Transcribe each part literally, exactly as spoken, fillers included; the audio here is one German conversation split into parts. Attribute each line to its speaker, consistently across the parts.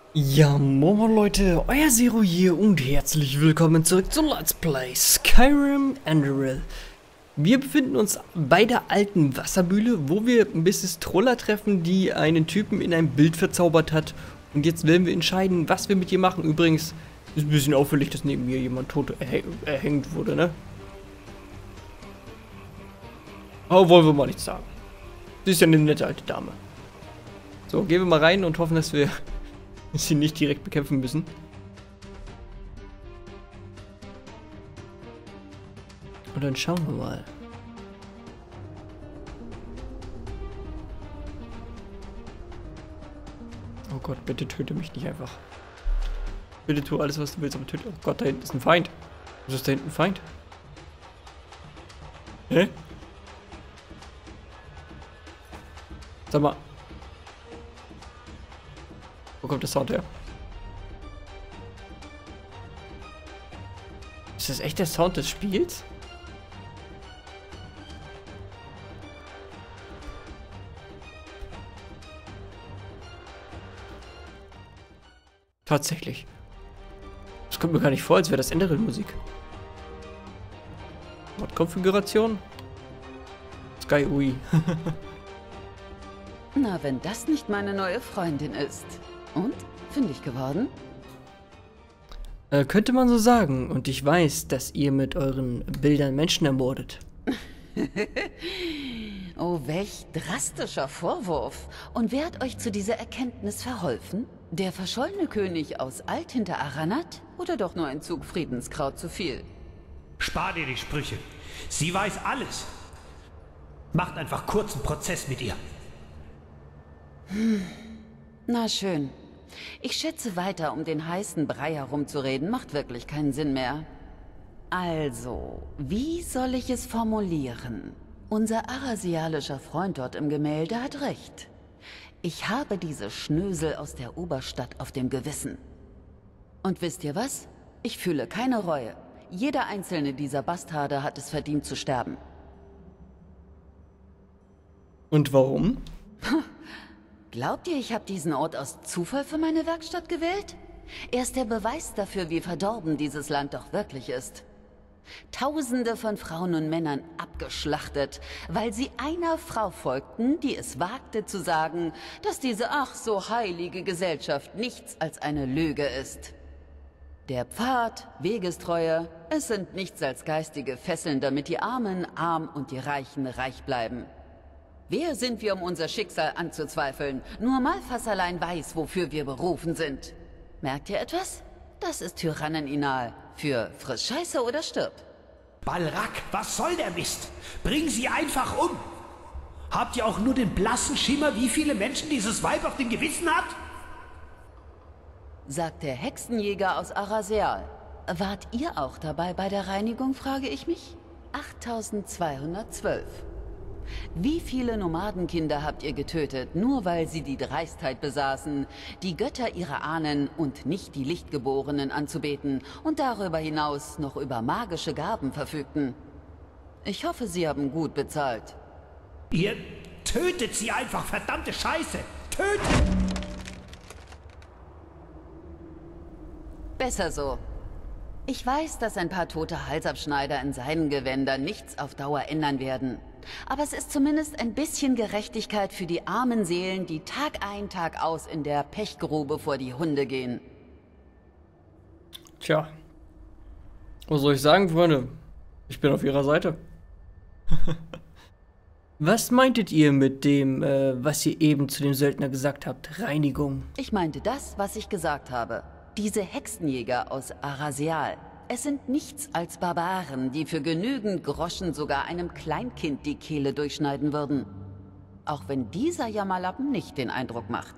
Speaker 1: Ja, moin Leute, euer Zero hier und herzlich willkommen zurück zu Let's Play Skyrim Andoril. Wir befinden uns bei der alten Wassermühle, wo wir Misses Troller treffen, die einen Typen in ein Bild verzaubert hat. Und jetzt werden wir entscheiden, was wir mit ihr machen. Übrigens ist ein bisschen auffällig, dass neben mir jemand tot erhäng erhängt wurde, ne? Aber wollen wir mal nichts sagen. Sie ist ja eine nette alte Dame. So, gehen wir mal rein und hoffen, dass wir sie nicht direkt bekämpfen müssen. Und dann schauen wir mal. Oh Gott, bitte töte mich nicht einfach. Bitte tu alles, was du willst, aber töte. Oh Gott, da hinten ist ein Feind. Was ist da hinten ein Feind? Hä? Sag mal. Wo kommt der Sound her? Ist das echt der Sound des Spiels? Tatsächlich. Das kommt mir gar nicht vor, als wäre das Andoril-Musik. Mod-Konfiguration? Sky U I.
Speaker 2: Na, wenn das nicht meine neue Freundin ist. Und? Fündig geworden?
Speaker 1: Äh, könnte man so sagen. Und ich weiß, dass ihr mit euren Bildern Menschen ermordet.
Speaker 2: Oh, welch drastischer Vorwurf. Und wer hat euch zu dieser Erkenntnis verholfen? Der verschollene König aus Alt-Hinter-Aranat? Oder doch nur ein Zug Friedenskraut zu viel?
Speaker 3: Spar dir die Sprüche. Sie weiß alles. Macht einfach kurzen Prozess mit ihr.
Speaker 2: Hm. Na schön. Ich schätze, weiter um den heißen Brei herumzureden, macht wirklich keinen Sinn mehr. Also, wie soll ich es formulieren? Unser arasialischer Freund dort im Gemälde hat recht. Ich habe diese Schnösel aus der Oberstadt auf dem Gewissen. Und wisst ihr was? Ich fühle keine Reue. Jeder einzelne dieser Bastarde hat es verdient zu sterben.
Speaker 1: Und warum?
Speaker 2: Glaubt ihr, ich habe diesen Ort aus Zufall für meine Werkstatt gewählt? Er ist der Beweis dafür, wie verdorben dieses Land doch wirklich ist. Tausende von Frauen und Männern abgeschlachtet, weil sie einer Frau folgten, die es wagte zu sagen, dass diese ach so heilige Gesellschaft nichts als eine Lüge ist. Der Pfad, Wegestreue, es sind nichts als geistige Fesseln, damit die Armen arm und die Reichen reich bleiben. Wer sind wir, um unser Schicksal anzuzweifeln? Nur Malphas allein weiß, wofür wir berufen sind. Merkt ihr etwas? Das ist Tyranneninal. Für friss Scheiße oder stirb.
Speaker 3: Balrak, was soll der Mist? Bring sie einfach um. Habt ihr auch nur den blassen Schimmer, wie viele Menschen dieses Weib auf dem Gewissen hat?
Speaker 2: Sagt der Hexenjäger aus Arasial. Wart ihr auch dabei bei der Reinigung, frage ich mich? achttausendzweihundertzwölf. Wie viele Nomadenkinder habt ihr getötet, nur weil sie die Dreistheit besaßen, die Götter ihrer Ahnen und nicht die Lichtgeborenen anzubeten und darüber hinaus noch über magische Gaben verfügten? Ich hoffe, sie haben gut bezahlt.
Speaker 3: Ihr tötet sie einfach, verdammte Scheiße! Tötet!
Speaker 2: Besser so. Ich weiß, dass ein paar tote Halsabschneider in seinen Gewändern nichts auf Dauer ändern werden. Aber es ist zumindest ein bisschen Gerechtigkeit für die armen Seelen, die Tag ein, Tag aus in der Pechgrube vor die Hunde gehen.
Speaker 1: Tja. Was soll ich sagen, Freunde? Ich bin auf ihrer Seite. Was meintet ihr mit dem, äh, was ihr eben zu dem Söldner gesagt habt? Reinigung.
Speaker 2: Ich meinte das, was ich gesagt habe. Diese Hexenjäger aus Arasial. Es sind nichts als Barbaren, die für genügend Groschen sogar einem Kleinkind die Kehle durchschneiden würden. Auch wenn dieser Jammerlappen nicht den Eindruck macht.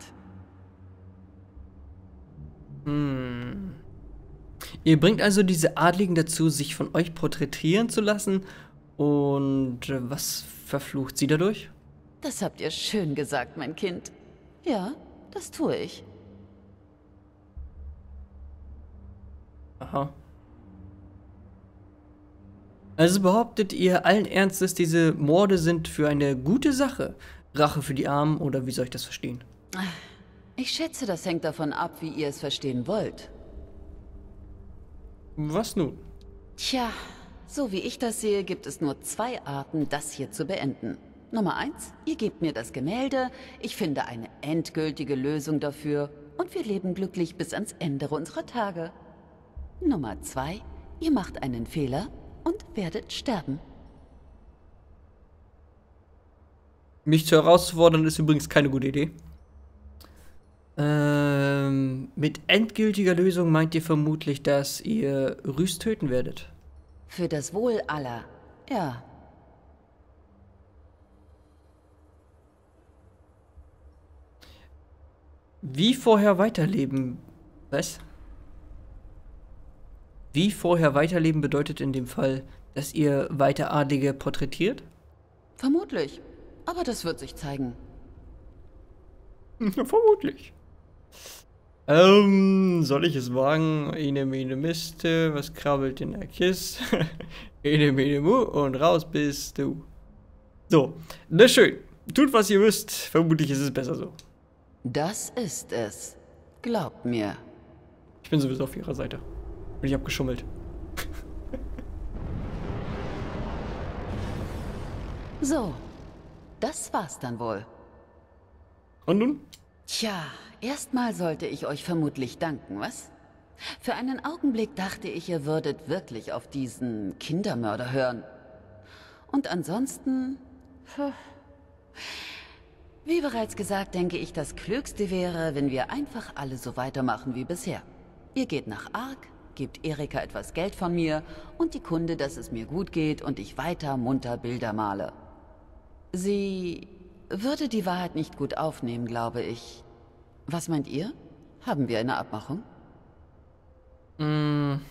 Speaker 1: Hm. Ihr bringt also diese Adligen dazu, sich von euch porträtieren zu lassen. Und äh, was verflucht sie dadurch?
Speaker 2: Das habt ihr schön gesagt, mein Kind. Ja, das tue ich.
Speaker 1: Aha. Also behauptet ihr allen Ernstes, diese Morde sind für eine gute Sache? Rache für die Armen oder wie soll ich das verstehen?
Speaker 2: Ich schätze, das hängt davon ab, wie ihr es verstehen wollt.
Speaker 1: Was nun?
Speaker 2: Tja, so wie ich das sehe, gibt es nur zwei Arten, das hier zu beenden. Nummer eins, ihr gebt mir das Gemälde, ich finde eine endgültige Lösung dafür und wir leben glücklich bis ans Ende unserer Tage. Nummer zwei, ihr macht einen Fehler und werdet sterben.
Speaker 1: Mich zu herauszufordern ist übrigens keine gute Idee. Ähm, mit endgültiger Lösung meint ihr vermutlich, dass ihr Rhys töten werdet.
Speaker 2: Für das Wohl aller, ja.
Speaker 1: Wie vorher weiterleben? Was? Wie vorher weiterleben bedeutet in dem Fall, dass ihr weiter Adlige porträtiert?
Speaker 2: Vermutlich. Aber das wird sich zeigen.
Speaker 1: Vermutlich. Ähm, soll ich es wagen? Ene, mene, Miste, was krabbelt in der Kiste? Ene, mene, mu und raus bist du. So, na schön. Tut, was ihr müsst. Vermutlich ist es besser so.
Speaker 2: Das ist es. Glaubt mir.
Speaker 1: Ich bin sowieso auf ihrer Seite. Und ich hab geschummelt.
Speaker 2: So, das war's dann wohl.
Speaker 1: Und nun?
Speaker 2: Tja, erstmal sollte ich euch vermutlich danken, was? Für einen Augenblick dachte ich, ihr würdet wirklich auf diesen Kindermörder hören. Und ansonsten... Puh. Wie bereits gesagt, denke ich, das Klügste wäre, wenn wir einfach alle so weitermachen wie bisher. Ihr geht nach Ark, gebt Erika etwas Geld von mir und die Kunde, dass es mir gut geht und ich weiter munter Bilder male. Sie würde die Wahrheit nicht gut aufnehmen, glaube ich. Was meint ihr? Haben wir eine Abmachung?
Speaker 1: Mm.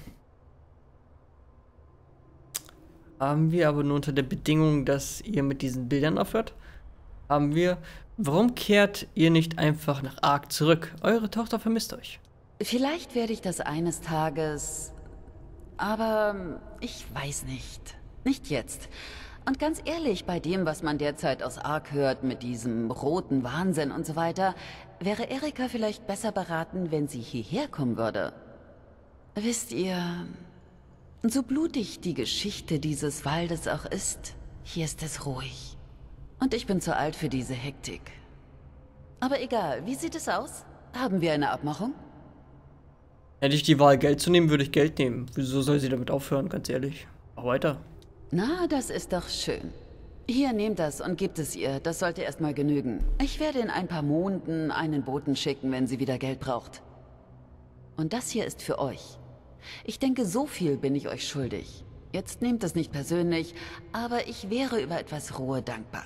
Speaker 1: Haben wir aber nur unter der Bedingung, dass ihr mit diesen Bildern aufhört? Haben wir. Warum kehrt ihr nicht einfach nach Ark zurück? Eure Tochter vermisst euch.
Speaker 2: Vielleicht werde ich das eines Tages... Aber ich weiß nicht. Nicht jetzt. Und ganz ehrlich, bei dem, was man derzeit aus Ark hört, mit diesem roten Wahnsinn und so weiter, wäre Erika vielleicht besser beraten, wenn sie hierher kommen würde. Wisst ihr, so blutig die Geschichte dieses Waldes auch ist, hier ist es ruhig. Und ich bin zu alt für diese Hektik. Aber egal, wie sieht es aus? Haben wir eine Abmachung?
Speaker 1: Hätte ich die Wahl, Geld zu nehmen, würde ich Geld nehmen. Wieso soll sie damit aufhören, ganz ehrlich? Mach weiter.
Speaker 2: Na, das ist doch schön. Hier, nehmt das und gebt es ihr. Das sollte erstmal genügen. Ich werde in ein paar Monaten einen Boten schicken, wenn sie wieder Geld braucht. Und das hier ist für euch. Ich denke, so viel bin ich euch schuldig. Jetzt nehmt es nicht persönlich, aber ich wäre über etwas Ruhe dankbar.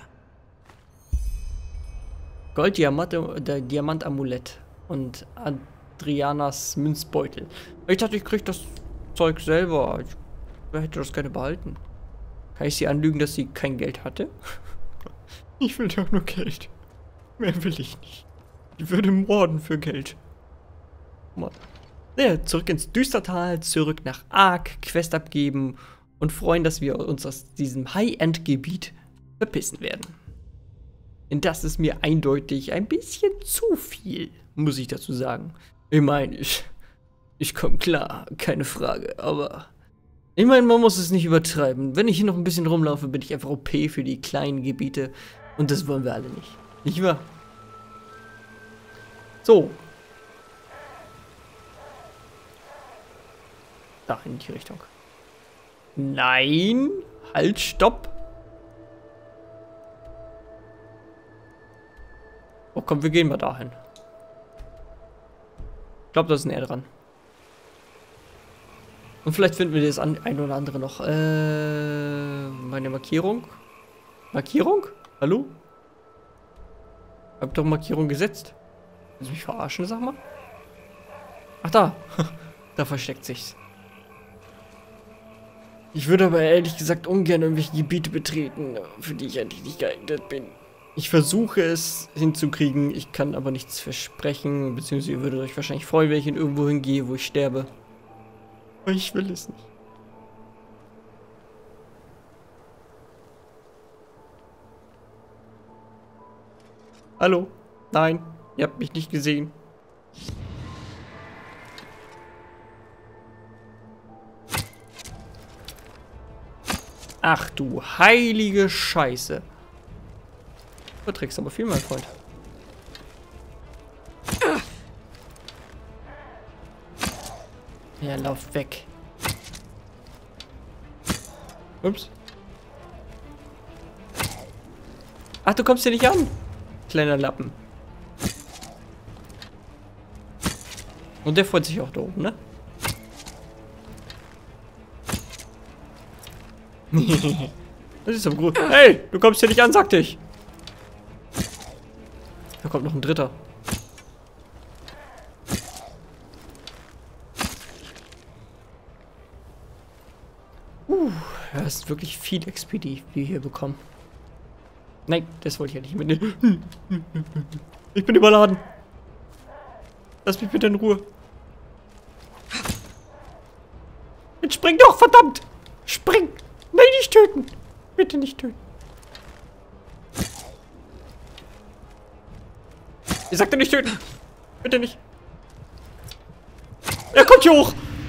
Speaker 1: Gold-Diamant-Amulett und Adrianas Münzbeutel. Ich dachte, ich krieg das Zeug selber. Ich hätte das gerne behalten. Kann ich sie anlügen, dass sie kein Geld hatte? Ich will doch nur Geld. Mehr will ich nicht. Ich würde morden für Geld. Mann. Ja, zurück ins Düstertal, zurück nach Ark, Quest abgeben und freuen, dass wir uns aus diesem High-End-Gebiet verpissen werden. Denn das ist mir eindeutig ein bisschen zu viel, muss ich dazu sagen. Ich meine, ich, ich komme klar, keine Frage, aber ich meine, man muss es nicht übertreiben. Wenn ich hier noch ein bisschen rumlaufe, bin ich einfach O P für die kleinen Gebiete und das wollen wir alle nicht. Nicht wahr? So. Da in die Richtung. Nein. Halt, stopp. Oh komm, wir gehen mal dahin. Ich glaube, da ist näher dran. Und vielleicht finden wir das ein oder andere noch. Äh, meine Markierung. Markierung? Hallo? Hab doch Markierung gesetzt. Willst du mich verarschen, sag mal? Ach da. Da versteckt sich's. Ich würde aber ehrlich gesagt ungern irgendwelche Gebiete betreten, für die ich eigentlich nicht geeignet bin. Ich versuche es hinzukriegen, ich kann aber nichts versprechen, beziehungsweise ihr würdet euch wahrscheinlich freuen, wenn ich in irgendwo hingehe, wo ich sterbe. Aber ich will es nicht. Hallo? Nein, ihr habt mich nicht gesehen. Ach du heilige Scheiße. Du verträgst aber viel, mein Freund. Ja, lauf weg. Ups. Ach, du kommst hier nicht an. Kleiner Lappen. Und der freut sich auch da oben, ne? Das ist aber gut. Hey, du kommst hier nicht an, sagte ich. Da kommt noch ein dritter. Uh, das ist wirklich viel X P, die wir hier bekommen. Nein, das wollte ich ja nicht mitnehmen. Ich bin überladen. Lass mich bitte in Ruhe. Jetzt spring doch, verdammt! Spring! Nein, nicht töten! Bitte nicht töten. Ich sagte nicht töten! Bitte nicht! Er kommt hier hoch!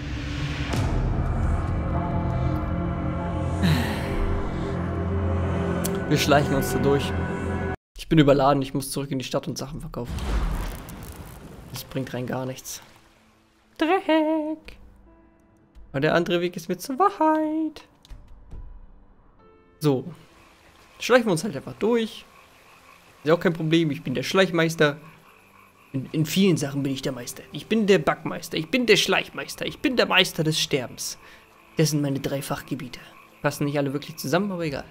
Speaker 1: Wir schleichen uns da durch. Ich bin überladen, ich muss zurück in die Stadt und Sachen verkaufen. Das bringt rein gar nichts. Dreck! Aber der andere Weg ist mir zur Wahrheit. So. Schleichen wir uns halt einfach durch. Ist auch kein Problem, ich bin der Schleichmeister. In, in vielen Sachen bin ich der Meister. Ich bin der Backmeister, ich bin der Schleichmeister, ich bin der Meister des Sterbens. Das sind meine drei Fachgebiete. Passen nicht alle wirklich zusammen, aber egal.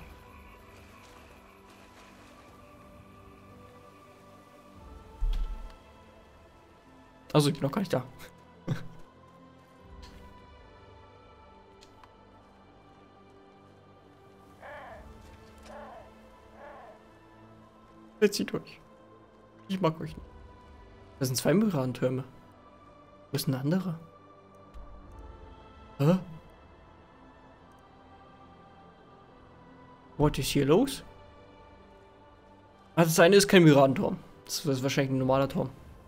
Speaker 1: Also ich bin noch gar nicht da. Jetzt zieht euch. Ich mag euch nicht. Das sind zwei Myriadentürme. Wo ist ein anderer? Hä? Was ist hier los? Ah, das eine ist kein Myriadenturm. Das ist wahrscheinlich ein normaler Turm.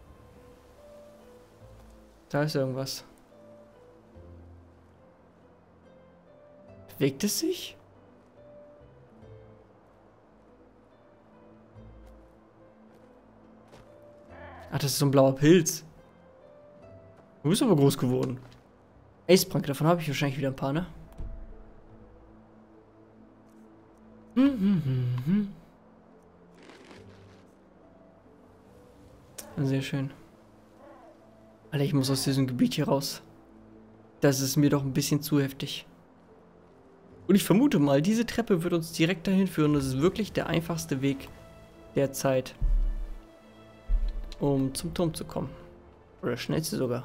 Speaker 1: Da ist irgendwas. Bewegt es sich? Ach, das ist so ein blauer Pilz. Du bist aber groß geworden. Acepranke, davon habe ich wahrscheinlich wieder ein paar, ne? Hm, hm, hm, hm. Sehr schön. Alter, ich muss aus diesem Gebiet hier raus. Das ist mir doch ein bisschen zu heftig. Und ich vermute mal, diese Treppe wird uns direkt dahin führen. Das ist wirklich der einfachste Weg derzeit, um zum Turm zu kommen. Oder schnellste sogar.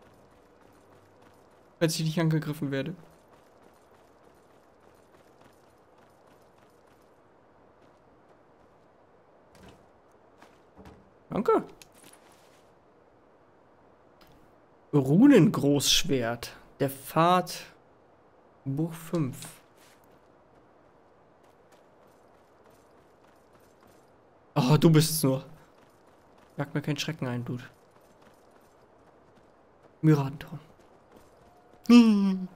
Speaker 1: Falls ich nicht angegriffen werde. Danke. Runengroßschwert. Der Pfad. Buch fünf. Oh, du bist es nur. Jag mir keinen Schrecken ein, Dude. Myriadenturm. Hm.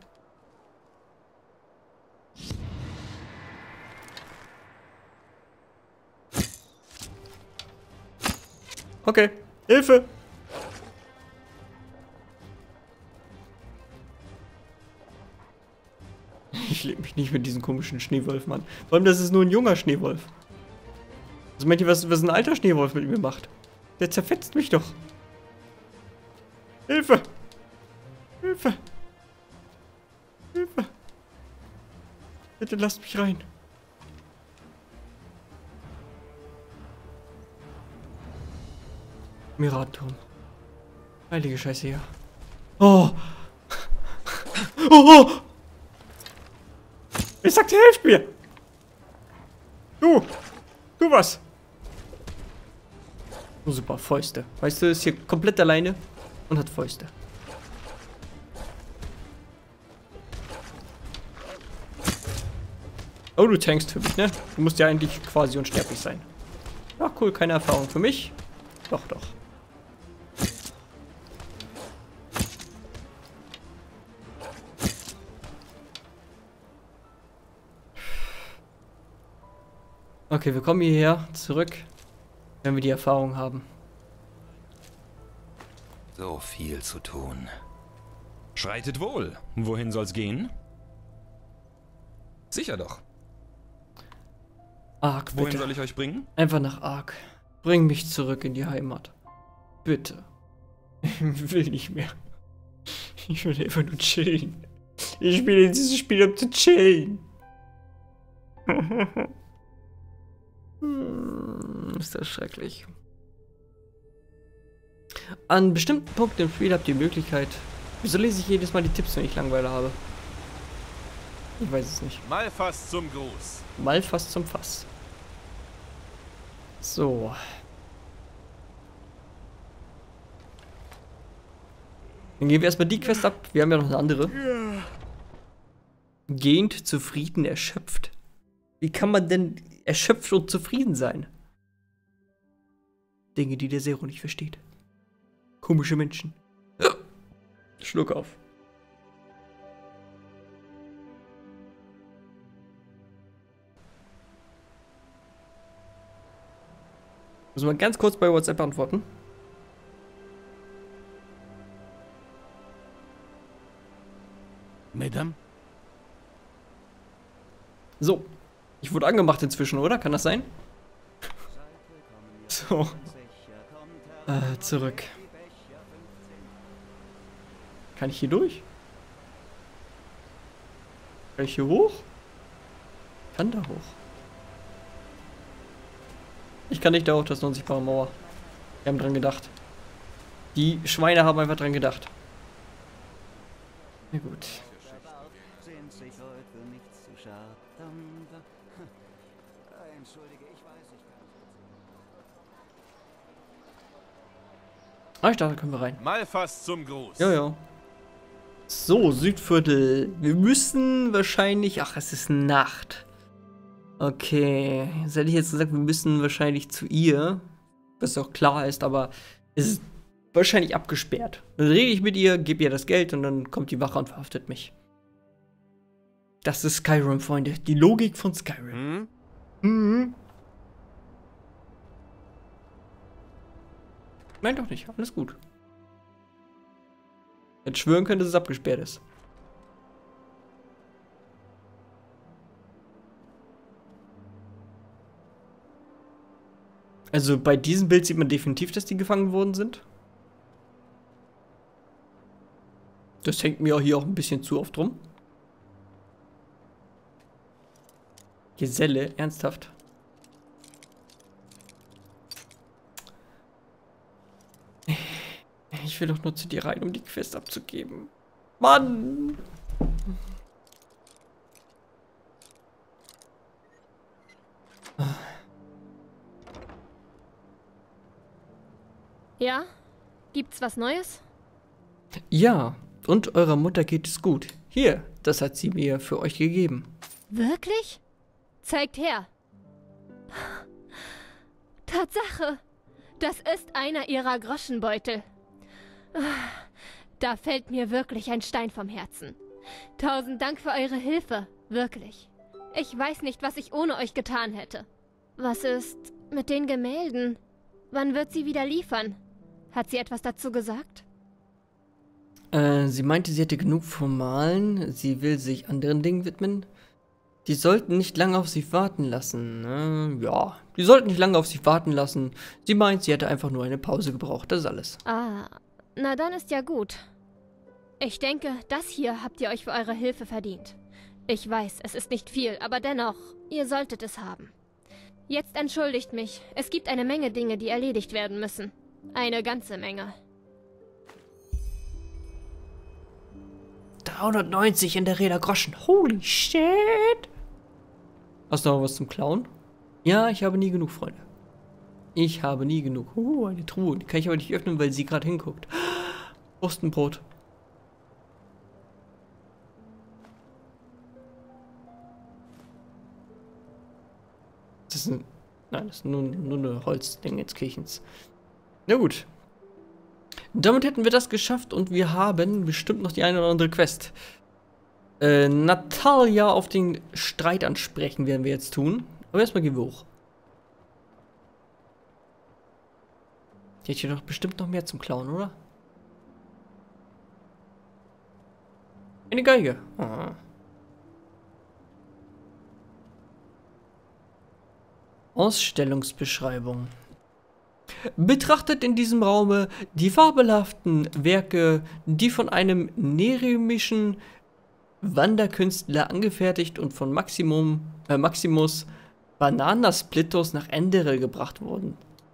Speaker 1: Okay, Hilfe! Ich lebe mich nicht mit diesen komischen Schneewölfen an. Vor allem, das ist nur ein junger Schneewolf. Was meint ihr, was, was ein alter Schneewolf mit mir macht? Der zerfetzt mich doch. Hilfe! Hilfe! Hilfe! Bitte lasst mich rein. Myriadenturm. Heilige Scheiße hier. Oh! Oh! Oh! Ich sagte, helft mir! Du! Du was! Oh, super, Fäuste. Weißt du, ist hier komplett alleine und hat Fäuste. Oh, du tankst für mich, ne? Du musst ja eigentlich quasi unsterblich sein. Ach cool, keine Erfahrung für mich. Doch, doch. Okay, wir kommen hierher zurück, wenn wir die Erfahrung haben.
Speaker 4: So viel zu tun.
Speaker 5: Schreitet wohl. Wohin soll's gehen? Sicher doch.
Speaker 1: Ark, bitte.
Speaker 5: Wohin soll ich euch bringen?
Speaker 1: Einfach nach Ark. Bring mich zurück in die Heimat. Bitte. Ich will nicht mehr. Ich will einfach nur chillen. Ich spiele dieses Spiel, um zu chillen. Hm, ist das schrecklich. An bestimmten Punkten im Spiel habt ihr die Möglichkeit. Wieso lese ich jedes Mal die Tipps, wenn ich Langeweile habe? Ich weiß es nicht.
Speaker 4: Malfass zum Gruß.
Speaker 1: Malfass zum Fass. So. Dann gehen wir erstmal die Quest ab. Wir haben ja noch eine andere. Gehend, zufrieden, erschöpft. Wie kann man denn erschöpft und zufrieden sein? Dinge, die der Zero nicht versteht. Komische Menschen. Schluck auf. Muss man ganz kurz bei WhatsApp antworten.
Speaker 3: Madame?
Speaker 1: So. Ich wurde angemacht inzwischen, oder? Kann das sein? So. Äh, zurück. Kann ich hier durch? Kann ich hier hoch? Kann da hoch. Ich kann nicht da hoch, das ist eine unsichtbare Mauer. Wir haben dran gedacht. Die Schweine haben einfach dran gedacht. Na gut. Ah, ich dachte, da können wir rein.
Speaker 4: Malfass zum Gruß.
Speaker 1: Ja, ja. So, Südviertel. Wir müssen wahrscheinlich... Ach, es ist Nacht. Okay. Jetzt hätte ich jetzt gesagt, wir müssen wahrscheinlich zu ihr. Was auch klar ist, aber es ist wahrscheinlich abgesperrt. Dann rede ich mit ihr, gebe ihr das Geld und dann kommt die Wache und verhaftet mich. Das ist Skyrim, Freunde. Die Logik von Skyrim.
Speaker 4: Hm?
Speaker 1: Mhm. Nein, doch nicht. Alles gut. Jetzt schwören könnte, dass es abgesperrt ist. Also bei diesem Bild sieht man definitiv, dass die gefangen worden sind. Das hängt mir auch hier auch ein bisschen zu oft rum. Geselle, ernsthaft. Ich will doch nur zu dir rein, um die Quest abzugeben. Mann!
Speaker 6: Ja? Gibt's was Neues?
Speaker 1: Ja, und eurer Mutter geht es gut. Hier, das hat sie mir für euch gegeben.
Speaker 6: Wirklich? Zeigt her. Tatsache. Das ist einer ihrer Groschenbeutel. Da fällt mir wirklich ein Stein vom Herzen. Tausend Dank für eure Hilfe. Wirklich. Ich weiß nicht, was ich ohne euch getan hätte. Was ist mit den Gemälden? Wann wird sie wieder liefern? Hat sie etwas dazu gesagt?
Speaker 1: Äh, sie meinte, sie hätte genug vom Malen. Sie will sich anderen Dingen widmen. Die sollten nicht lange auf sich warten lassen. Ne? Ja, die sollten nicht lange auf sich warten lassen. Sie meint, sie hätte einfach nur eine Pause gebraucht. Das ist alles.
Speaker 6: Ah, na dann ist ja gut. Ich denke, das hier habt ihr euch für eure Hilfe verdient. Ich weiß, es ist nicht viel, aber dennoch, ihr solltet es haben. Jetzt entschuldigt mich. Es gibt eine Menge Dinge, die erledigt werden müssen. Eine ganze Menge.
Speaker 1: dreihundertneunzig in der Räder Groschen. Holy shit! Hast du noch was zum Klauen? Ja, ich habe nie genug, Freunde. Ich habe nie genug. Uh, eine Truhe. Die kann ich aber nicht öffnen, weil sie gerade hinguckt. Wurstenbrot. Das ist ein... Nein, das ist nur, nur eine Holzding jetzt Kirchens. Na gut. Damit hätten wir das geschafft und wir haben bestimmt noch die eine oder andere Quest. Äh, Natalia auf den Streit ansprechen werden wir jetzt tun. Aber erstmal gehen wir hoch. Die hat hier doch bestimmt noch mehr zum Klauen, oder? Eine Geige. Oh. Ausstellungsbeschreibung. Betrachtet in diesem Raume die fabelhaften Werke, die von einem neremischen Wanderkünstler angefertigt und von Maximum, äh, Maximus Bananasplitos nach Enderel gebracht wurden.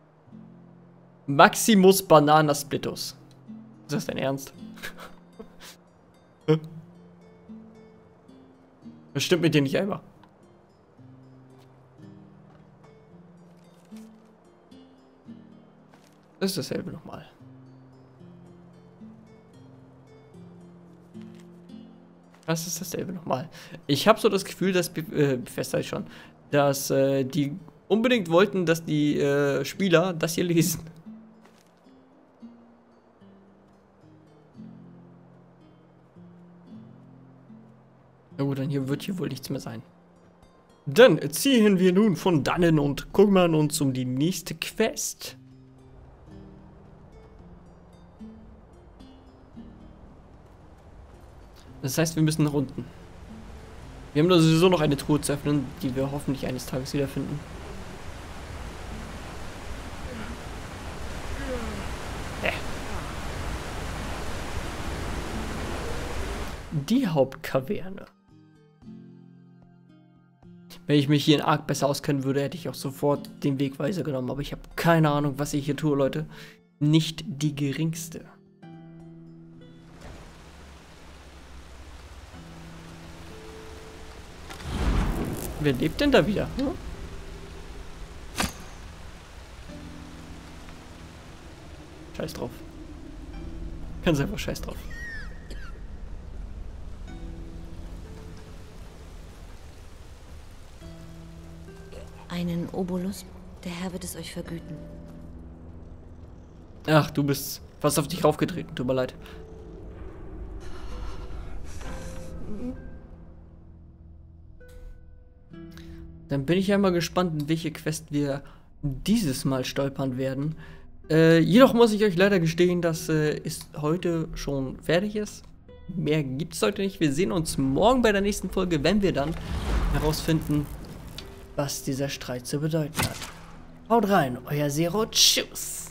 Speaker 1: Maximus Bananasplitos. Ist das dein Ernst? Das stimmt mit dir nicht einmal. Das ist dasselbe nochmal. Das ist dasselbe nochmal. Ich habe so das Gefühl, dass äh, Bethesda schon, dass äh, die unbedingt wollten, dass die äh, Spieler das hier lesen. Na gut, dann hier wird hier wohl nichts mehr sein. Dann ziehen wir nun von dannen und kümmern uns um die nächste Quest. Das heißt, wir müssen nach unten. Wir haben da sowieso noch eine Truhe zu öffnen, die wir hoffentlich eines Tages wiederfinden. Äh. Die Hauptkaverne. Wenn ich mich hier in Ark besser auskennen würde, hätte ich auch sofort den Wegweiser genommen. Aber ich habe keine Ahnung, was ich hier tue, Leute. Nicht die geringste. Wer lebt denn da wieder? Hm? Scheiß drauf. Ganz einfach scheiß drauf.
Speaker 7: Einen Obolus, der Herr wird es euch vergüten.
Speaker 1: Ach, du bist fast auf dich raufgetreten, tut mir leid. Dann bin ich ja mal gespannt, in welche Quest wir dieses Mal stolpern werden. Äh, jedoch muss ich euch leider gestehen, dass äh, es heute schon fertig ist. Mehr gibt es heute nicht. Wir sehen uns morgen bei der nächsten Folge, wenn wir dann herausfinden, was dieser Streit zu bedeuten hat. Haut rein, euer Zero. Tschüss.